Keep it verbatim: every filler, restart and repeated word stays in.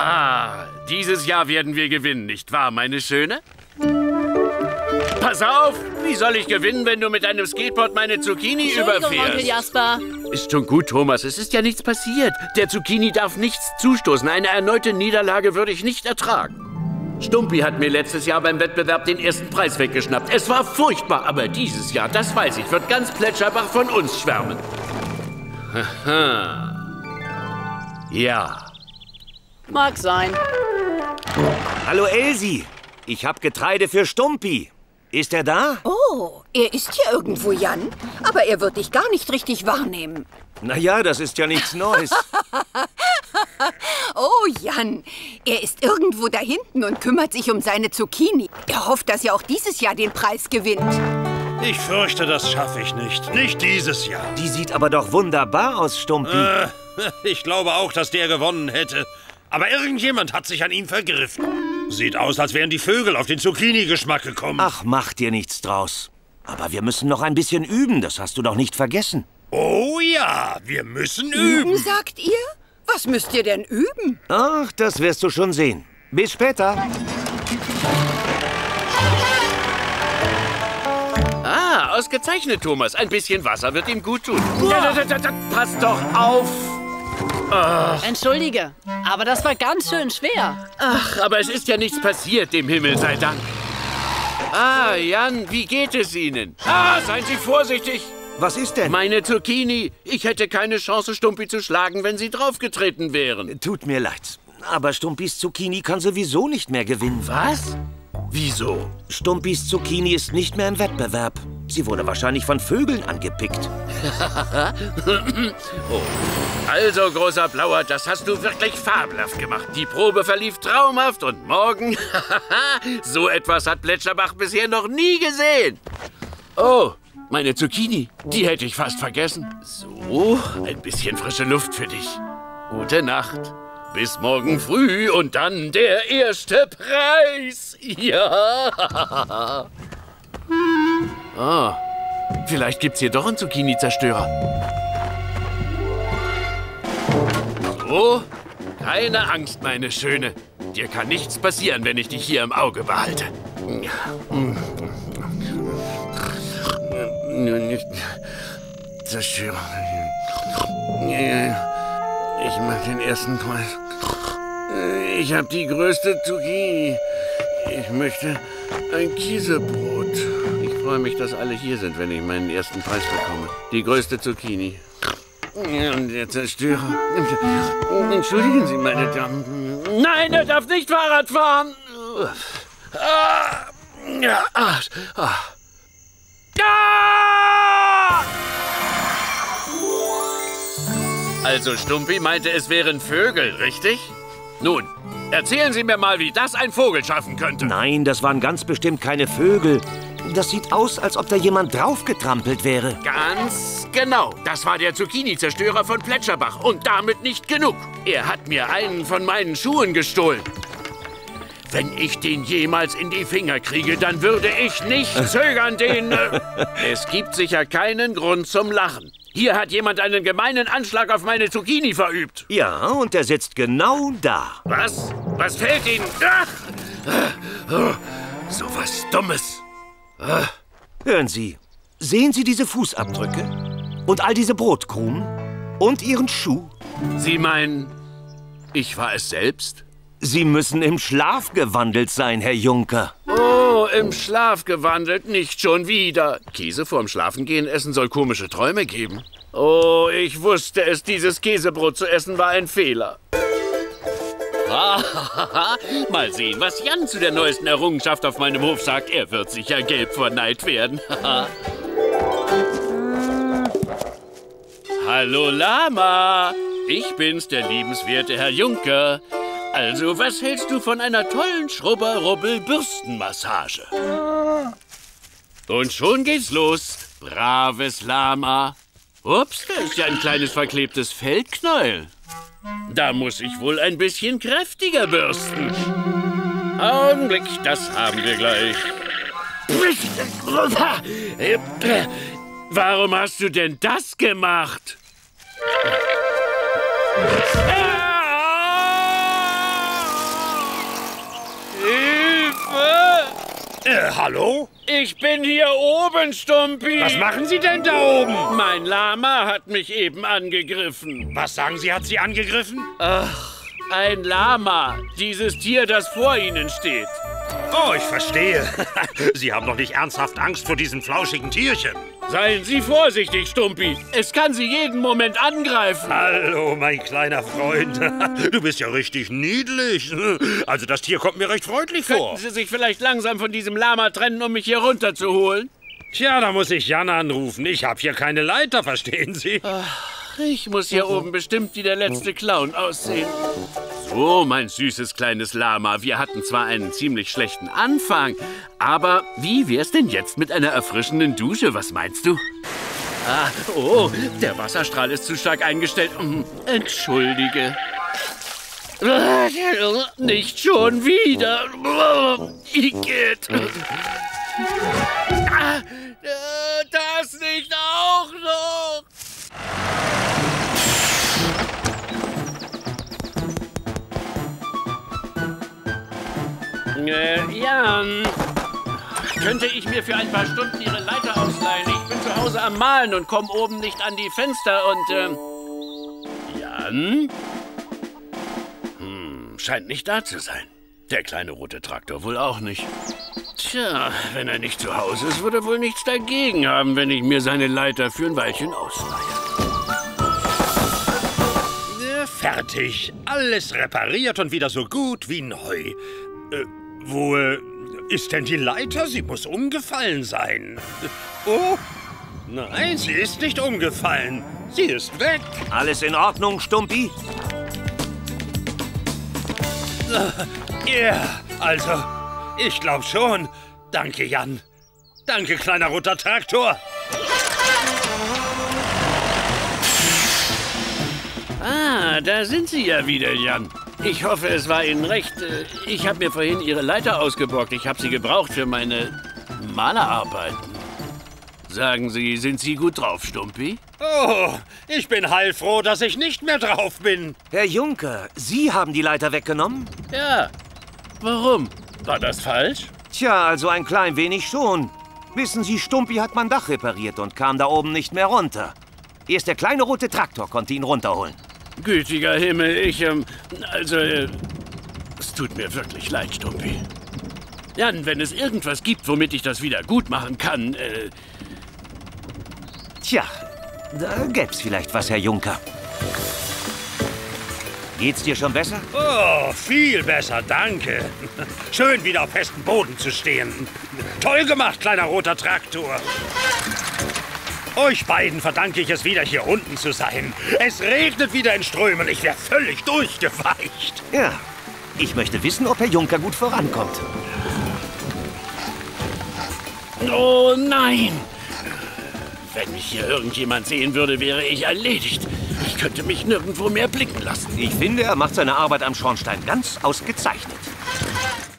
Ah, dieses Jahr werden wir gewinnen, nicht wahr, meine Schöne? Pass auf! Wie soll ich gewinnen, wenn du mit deinem Skateboard meine Zucchini überfährst? Onkel Jasper. Ist schon gut, Thomas. Es ist ja nichts passiert. Der Zucchini darf nichts zustoßen. Eine erneute Niederlage würde ich nicht ertragen. Stumpy hat mir letztes Jahr beim Wettbewerb den ersten Preis weggeschnappt. Es war furchtbar, aber dieses Jahr, das weiß ich, wird ganz Plätscherbach von uns schwärmen. Haha. Ja. Mag sein. Hallo Elsie, ich hab Getreide für Stumpy. Ist er da? Oh, er ist hier irgendwo, Jan. Aber er wird dich gar nicht richtig wahrnehmen. Na ja, das ist ja nichts Neues. Oh, Jan, er ist irgendwo da hinten und kümmert sich um seine Zucchini. Er hofft, dass er auch dieses Jahr den Preis gewinnt. Ich fürchte, das schaffe ich nicht. Nicht dieses Jahr. Die sieht aber doch wunderbar aus, Stumpy. Äh, ich glaube auch, dass der gewonnen hätte. Aber irgendjemand hat sich an ihn vergriffen. Sieht aus, als wären die Vögel auf den Zucchini-Geschmack gekommen. Ach, mach dir nichts draus. Aber wir müssen noch ein bisschen üben, das hast du doch nicht vergessen. Oh ja, wir müssen Üben, üben. sagt ihr? Was müsst ihr denn üben? Ach, das wirst du schon sehen. Bis später. Ah, ausgezeichnet, Thomas. Ein bisschen Wasser wird ihm gut tun. Ja, da, da, da, pass doch auf! Ach. Entschuldige, aber das war ganz schön schwer. Ach, aber es ist ja nichts passiert, dem Himmel sei Dank. Ah, Jan, wie geht es Ihnen? Ah, seien Sie vorsichtig! Was ist denn? Meine Zucchini. Ich hätte keine Chance, Stumpy zu schlagen, wenn Sie draufgetreten wären. Tut mir leid, aber Stumpys Zucchini kann sowieso nicht mehr gewinnen. Was? Wieso? Stumpys Zucchini ist nicht mehr im Wettbewerb. Sie wurde wahrscheinlich von Vögeln angepickt. Oh. Also, großer Blauer, das hast du wirklich fabelhaft gemacht. Die Probe verlief traumhaft und morgen... so etwas hat Plätscherbach bisher noch nie gesehen. Oh, meine Zucchini, die hätte ich fast vergessen. So, ein bisschen frische Luft für dich. Gute Nacht. Bis morgen früh und dann der erste Preis. Ja. Ah, vielleicht gibt's hier doch einen Zucchini-Zerstörer. So, keine Angst, meine Schöne. Dir kann nichts passieren, wenn ich dich hier im Auge behalte. Nicht Zerstörer. Ich mach den ersten Preis. Ich habe die größte Zucchini. Ich möchte ein Käsebrot. Ich freue mich, dass alle hier sind, wenn ich meinen ersten Preis bekomme. Die größte Zucchini. Und der Zerstörer. Entschuldigen Sie, meine Damen. Nein, er darf nicht Fahrrad fahren. Ah, ja, ah, ah. Ah! Also Stumpy meinte, es wären Vögel, richtig? Nun, erzählen Sie mir mal, wie das ein Vogel schaffen könnte. Nein, das waren ganz bestimmt keine Vögel. Das sieht aus, als ob da jemand draufgetrampelt wäre. Ganz genau. Das war der Zucchini-Zerstörer von Plätscherbach. Und damit nicht genug. Er hat mir einen von meinen Schuhen gestohlen. Wenn ich den jemals in die Finger kriege, dann würde ich nicht zögern, den... Äh, es gibt sicher keinen Grund zum Lachen. Hier hat jemand einen gemeinen Anschlag auf meine Zucchini verübt. Ja, und der sitzt genau da. Was? Was fällt Ihnen? Ach! Oh, so was Dummes. Ah. Hören Sie, sehen Sie diese Fußabdrücke? Und all diese Brotkrumen? Und Ihren Schuh? Sie meinen, ich war es selbst? Sie müssen im Schlaf gewandelt sein, Herr Junker. Oh, im Schlaf gewandelt, nicht schon wieder. Käse vorm Schlafengehen essen soll komische Träume geben. Oh, ich wusste es, dieses Käsebrot zu essen war ein Fehler. Mal sehen, was Jan zu der neuesten Errungenschaft auf meinem Hof sagt. Er wird sicher gelb vor Neid werden. Hallo Lama, ich bin's, der liebenswerte Herr Junker. Also, was hältst du von einer tollen Schrubber-Rubbel-Bürstenmassage? Und schon geht's los, braves Lama. Ups, da ist ja ein kleines verklebtes Fellknäuel. Da muss ich wohl ein bisschen kräftiger bürsten. Augenblick, das haben wir gleich. Warum hast du denn das gemacht? hallo? Ich bin hier oben, Stumpi. Was machen Sie denn da oben? Mein Lama hat mich eben angegriffen. Was sagen Sie, hat Sie angegriffen? Ach, ein Lama. Dieses Tier, das vor Ihnen steht. Oh, ich verstehe. Sie haben doch nicht ernsthaft Angst vor diesem flauschigen Tierchen. Seien Sie vorsichtig, Stumpi. Es kann Sie jeden Moment angreifen. Hallo, mein kleiner Freund. Du bist ja richtig niedlich. Also das Tier kommt mir recht freundlich vor. Könnten Sie sich vielleicht langsam von diesem Lama trennen, um mich hier runterzuholen? Tja, da muss ich Jan anrufen. Ich habe hier keine Leiter, verstehen Sie? Ach, ich muss hier oben bestimmt wie der letzte Clown aussehen. So, mein süßes kleines Lama, wir hatten zwar einen ziemlich schlechten Anfang, aber wie wär's denn jetzt mit einer erfrischenden Dusche? Was meinst du? Ah, oh, der Wasserstrahl ist zu stark eingestellt. Entschuldige. Nicht schon wieder. Igitt. Das nicht auch noch. Äh, Jan, könnte ich mir für ein paar Stunden Ihre Leiter ausleihen? Ich bin zu Hause am Malen und komme oben nicht an die Fenster und, ähm... Jan? Hm, scheint nicht da zu sein. Der kleine rote Traktor wohl auch nicht. Tja, wenn er nicht zu Hause ist, wird er wohl nichts dagegen haben, wenn ich mir seine Leiter für ein Weilchen ausleihe. Äh, fertig. Alles repariert und wieder so gut wie neu. Äh, Wo äh, ist denn die Leiter? Sie muss umgefallen sein. Oh, nein, sie ist nicht umgefallen. Sie ist weg. Alles in Ordnung, Stumpi? Ja, also, ich glaube schon. Danke, Jan. Danke, kleiner roter Traktor. Ah, da sind Sie ja wieder, Jan. Ich hoffe, es war Ihnen recht. Ich habe mir vorhin Ihre Leiter ausgeborgt. Ich habe sie gebraucht für meine Malerarbeiten. Sagen Sie, sind Sie gut drauf, Stumpi? Oh, ich bin heilfroh, dass ich nicht mehr drauf bin. Herr Junker, Sie haben die Leiter weggenommen? Ja. Warum? War das falsch? Tja, also ein klein wenig schon. Wissen Sie, Stumpi hat mein Dach repariert und kam da oben nicht mehr runter. Erst der kleine rote Traktor konnte ihn runterholen. Gütiger Himmel, ich, ähm, also, äh, es tut mir wirklich leid, Stumpi. Jan, wenn es irgendwas gibt, womit ich das wieder gut machen kann, äh... Tja, da gäb's vielleicht was, Herr Junker. Geht's dir schon besser? Oh, viel besser, danke. Schön, wieder auf festem Boden zu stehen. Toll gemacht, kleiner roter Traktor. Euch beiden verdanke ich es wieder, hier unten zu sein. Es regnet wieder in Strömen. Ich wäre völlig durchgeweicht. Ja, ich möchte wissen, ob Herr Junker gut vorankommt. Oh nein! Wenn mich hier irgendjemand sehen würde, wäre ich erledigt. Ich könnte mich nirgendwo mehr blicken lassen. Ich finde, er macht seine Arbeit am Schornstein ganz ausgezeichnet.